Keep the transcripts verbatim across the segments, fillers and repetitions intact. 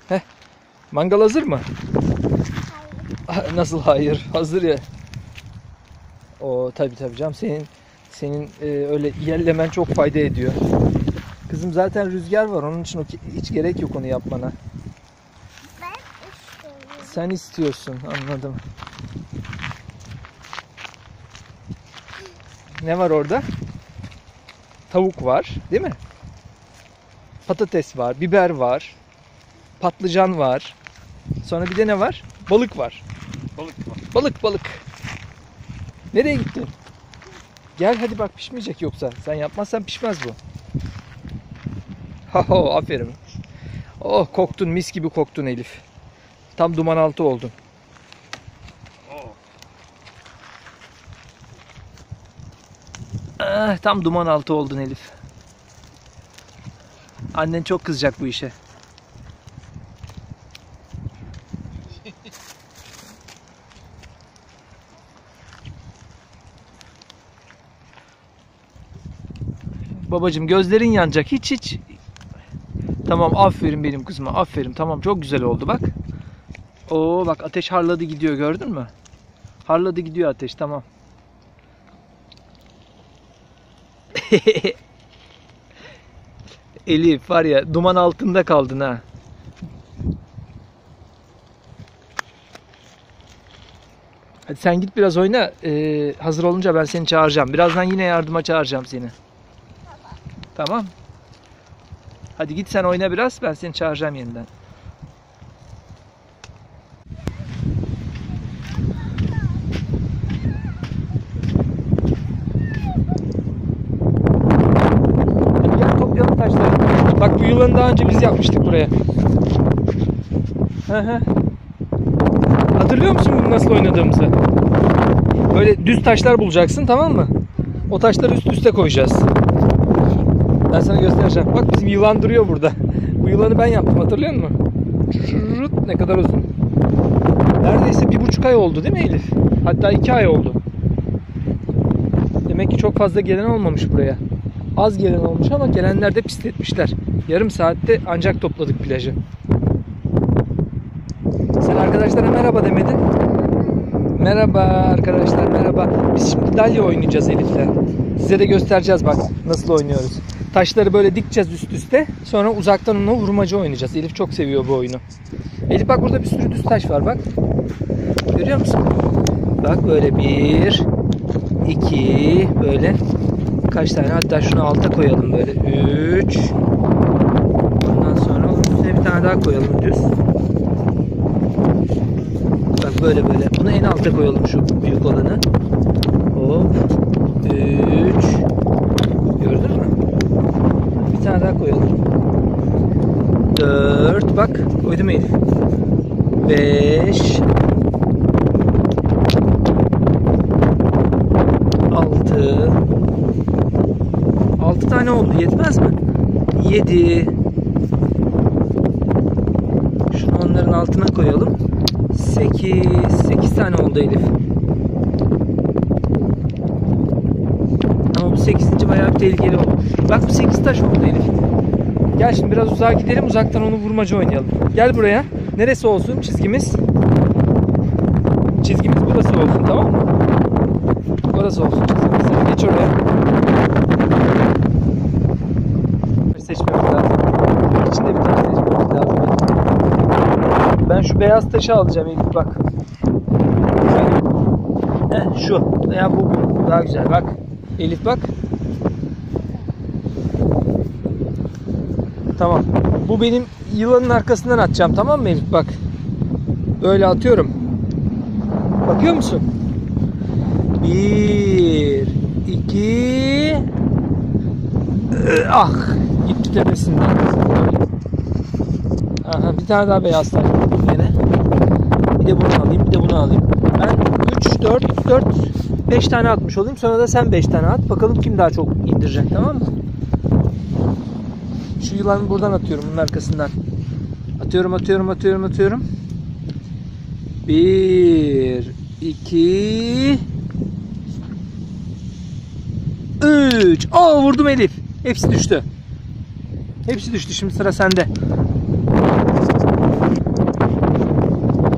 Heh. Mangal hazır mı? Hayır. Nasıl hayır? Hazır ya. O tabii tabii canım, senin senin e, öyle yerlemen çok fayda ediyor. Kızım zaten rüzgar var, onun için hiç gerek yok onu yapmana. Ben istiyorum. Sen istiyorsun, anladım. Ne var orada? Tavuk var, değil mi? Patates var, biber var, patlıcan var. Sonra bir de ne var? Balık var. Balık var. Balık balık. Nereye gittin? Gel hadi bak, pişmeyecek yoksa. Sen yapmazsan pişmez bu. Ho aferin. Oh, koktun, mis gibi koktun Elif. Tam duman altı oldun. Oo. Ah, tam duman altı oldun Elif. Annen çok kızacak bu işe. Babacığım gözlerin yanacak, hiç hiç. Tamam, aferin benim kızıma, aferin. Tamam, çok güzel oldu bak. Oo bak, ateş harladı gidiyor, gördün mü? Harladı gidiyor ateş, tamam. Elif var ya, duman altında kaldın ha. Hadi sen git biraz oyna. Ee, hazır olunca ben seni çağıracağım. Birazdan yine yardıma çağıracağım seni. Tamam. Tamam. Hadi git sen oyna biraz. Ben seni çağıracağım yeniden. Hadi gel toplayalım taşları. Bak, bu yılanı daha önce biz yapmıştık buraya. Hı hı. Hatırlıyor musun bunu nasıl oynadığımızı? Böyle düz taşlar bulacaksın, tamam mı? O taşları üst üste koyacağız. Ben sana göstereceğim. Bak, bizim yılan duruyor burada. Bu yılanı ben yaptım, hatırlıyor musun? Şurut, ne kadar uzun. Neredeyse bir buçuk ay oldu değil mi Elif? Hatta iki ay oldu. Demek ki çok fazla gelen olmamış buraya. Az gelen olmuş ama gelenler de pisletmişler. Yarım saatte ancak topladık plajı. Sen arkadaşlara merhaba demedin. Merhaba arkadaşlar, merhaba. Biz şimdi dalya oynayacağız Elif'le. Size de göstereceğiz bak nasıl oynuyoruz. Taşları böyle dikeceğiz üst üste. Sonra uzaktan onu vurmaca oynayacağız. Elif çok seviyor bu oyunu. Elif bak, burada bir sürü düz taş var bak. Görüyor musun? Bak böyle bir, iki, böyle kaç tane, hatta şunu alta koyalım böyle. Üç. Ondan sonra onun üstüne bir tane daha koyalım düz. Bak böyle böyle. Bunu en alta koyalım, şu büyük olanı. Hop. Üç. Gördün mü? Bir tane daha koyalım. Dört. Bak. Koydum Elif. Beş. Altı. Altı tane oldu. Yetmez mi? Yedi. Şunu onların altına koyalım. sekiz. sekiz tane oldu Elif. Ama bu sekizinci bayağı bir tehlikeli oldu. Bak, bu sekiz taş oldu Elif. Gel şimdi biraz uzağa gidelim. Uzaktan onu vurmaca oynayalım. Gel buraya. Neresi olsun çizgimiz? Çizgimiz burası olsun, tamam mı? Burası olsun çizgimiz. Sen geç oraya. Seçmemiz lazım. İçinde bir tane seçmemiz lazım. Ben şu beyaz taşı alacağım Elif bak. Heh, şu. Ya bu, bu daha güzel bak. Elif bak. Tamam. Bu benim yılanın arkasından atacağım, tamam mı Elif bak. Böyle atıyorum. Bakıyor musun? Bir, iki. Ah, gitti tepesinden. Aha, bir tane daha beyaz taş yine. Bir de bunu alayım, bir de bunu alayım. Ben üç, dört, dört, beş tane atmış olayım. Sonra da sen beş tane at. Bakalım kim daha çok indirecek, tamam mı? Şu yılanı buradan atıyorum, bunun arkasından. Atıyorum, atıyorum, atıyorum, atıyorum. Bir, iki, üç. Aa, vurdum Elif. Hepsi düştü. Hepsi düştü. Şimdi sıra sende.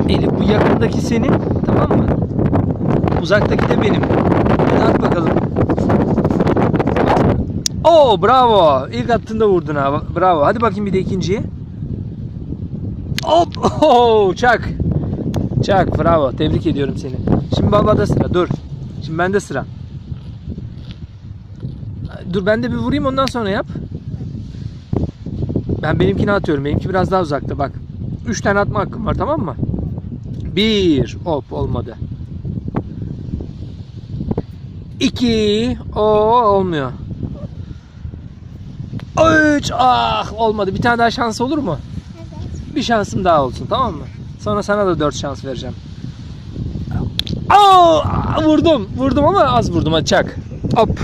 Elif bu yakındaki senin, tamam mı? Uzaktaki de benim. Hadi at bakalım. Oo, bravo. İlk attığında vurdun ha. Bravo. Hadi bakayım bir de ikinciyi. Hop. Oh, çak. Çak. Bravo. Tebrik ediyorum seni. Şimdi babada sıra. Dur. Şimdi bende sıra. Dur ben de bir vurayım, ondan sonra yap. Ben benimkini atıyorum. Benimki biraz daha uzakta bak. Üç tane atma hakkım var, tamam mı? Bir. Hop, olmadı. İki. O olmuyor. Üç. Ah, olmadı. Bir tane daha şans olur mu? Evet. Bir şansım daha olsun, tamam mı? Sonra sana da dört şans vereceğim. Aa, vurdum. Vurdum ama az vurdum. Hadi çak. Hop.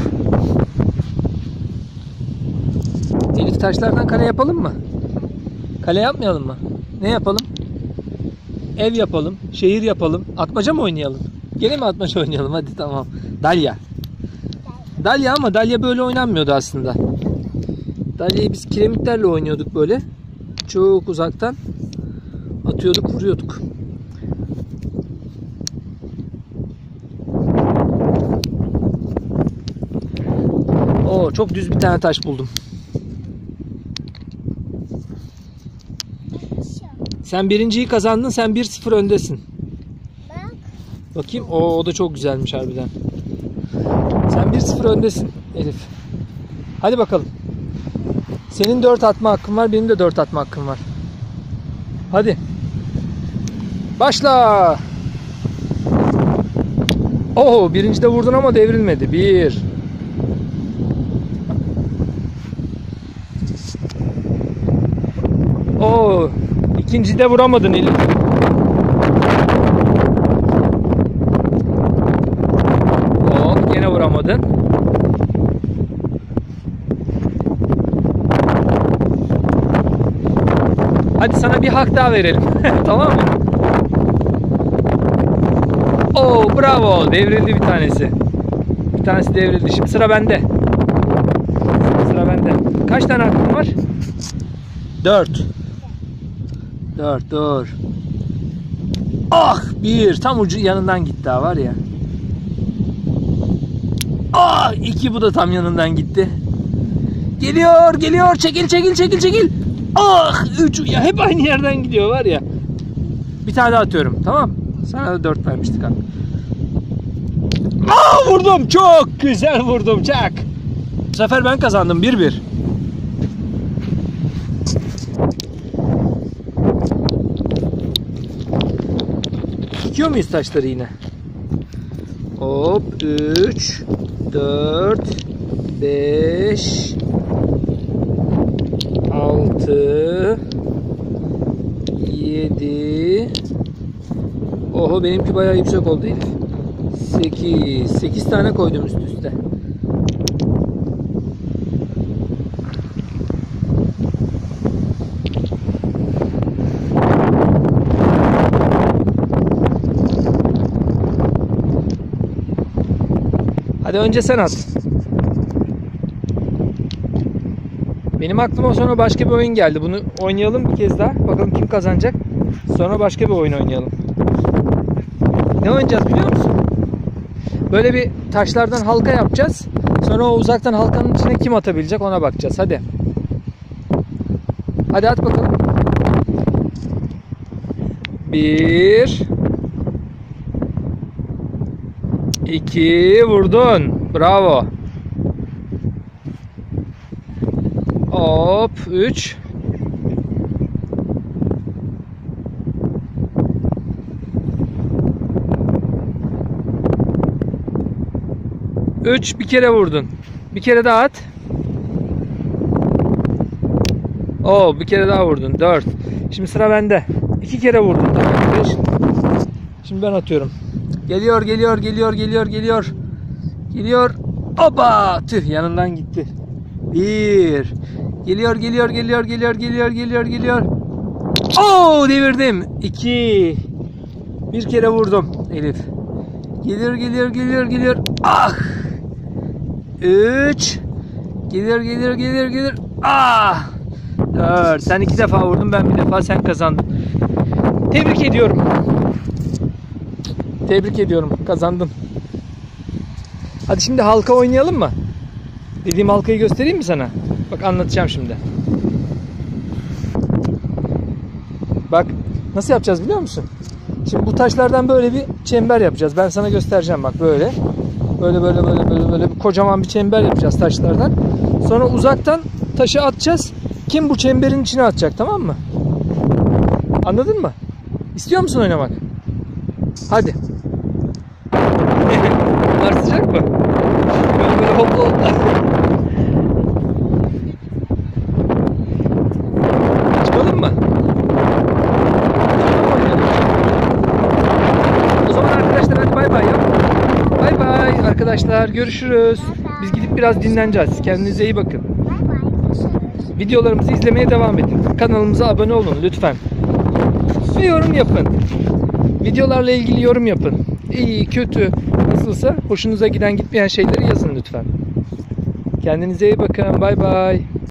Elif, taşlardan kale yapalım mı? Kale yapmayalım mı? Ne yapalım? Ev yapalım. Şehir yapalım. Atmaca mı oynayalım? Gene mi atmaca oynayalım? Hadi tamam. Dalya. Dalya ama Dalya böyle oynanmıyordu aslında. Dalya'yı biz kiremitlerle oynuyorduk böyle. Çok uzaktan atıyorduk, vuruyorduk. Oo, çok düz bir tane taş buldum. Sen birinciyi kazandın. Sen bir sıfır öndesin. Bak. Bakayım. O, o da çok güzelmiş harbiden. Sen bir sıfır öndesin Elif. Hadi bakalım. Senin dört atma hakkın var. Benim de dört atma hakkım var. Hadi. Başla. Oo, birincide vurdun ama devrilmedi. Bir. Oo, ikincide vuramadın Elif. Oo, gene vuramadın. Hadi sana bir hak daha verelim. Tamam mı? Oo, bravo. Devrildi bir tanesi. Bir tanesi devrildi. Şimdi sıra bende. Sıra bende. Kaç tane hakkım var? Dört. Dört, dur. Ah, bir. Tam ucu yanından gitti ha, var ya. Ah, iki, bu da tam yanından gitti. Geliyor, geliyor. Çekil, çekil, çekil, çekil. Ah, üç. Ya hep aynı yerden gidiyor, var ya. Bir tane daha atıyorum, tamam. Sana da dört vermiştik abi. Ah, vurdum. Çok güzel vurdum. Çak. Bu sefer ben kazandım. Bir bir. Dikiyor muyuz taşları yine? Hop, üç, dört, beş, altı, yedi. Oho, benimki bayağı yüksek oldu Elif. sekiz. sekiz tane koydum üst üste. Hadi önce sen at. Benim aklıma sonra başka bir oyun geldi. Bunu oynayalım bir kez daha. Bakalım kim kazanacak. Sonra başka bir oyun oynayalım. Ne oynayacağız biliyor musun? Böyle bir taşlardan halka yapacağız. Sonra o uzaktan halkanın içine kim atabilecek ona bakacağız. Hadi. Hadi at bakalım. Bir. İki. Vurdun. Bravo. Hop. Üç. Üç. Bir kere vurdun. Bir kere daha at. Oo, bir kere daha vurdun. Dört. Şimdi sıra bende. İki kere vurdun. Beş. Şimdi ben atıyorum. Geliyor, geliyor, geliyor, geliyor, geliyor. Geliyor. Oba! Tüh, yanından gitti. Bir. Geliyor, geliyor, geliyor, geliyor, geliyor, geliyor, geliyor. Oo, devirdim. İki. Bir kere vurdum Elif. Geliyor, geliyor, geliyor, geliyor. Ah! Üç. Geliyor, geliyor, geliyor, geliyor. Ah! Dört. Sen iki defa vurdun, ben bir defa, sen kazandın. Tebrik ediyorum. Tebrik ediyorum. Kazandın. Hadi şimdi halka oynayalım mı? Dediğim halkayı göstereyim mi sana? Bak anlatacağım şimdi. Bak nasıl yapacağız biliyor musun? Şimdi bu taşlardan böyle bir çember yapacağız. Ben sana göstereceğim bak böyle. Böyle böyle böyle böyle böyle bir kocaman bir çember yapacağız taşlardan. Sonra uzaktan taşı atacağız. Kim bu çemberin içine atacak, tamam mı? Anladın mı? İstiyor musun oynamak? Hadi. Bunlar sıcak mı? Böyle böyle hopla hopla. Çıkalım mı? O zaman arkadaşlar hadi bay bay ya. Bay bay arkadaşlar, görüşürüz. Biz gidip biraz dinleneceğiz. Kendinize iyi bakın. Bay bay. Görüşürüz. Videolarımızı izlemeye devam edin. Kanalımıza abone olun lütfen. Ve yorum yapın. Videolarla ilgili yorum yapın. İyi, kötü, nasılsa hoşunuza giden gitmeyen şeyleri yazın lütfen. Kendinize iyi bakın. Bay bay.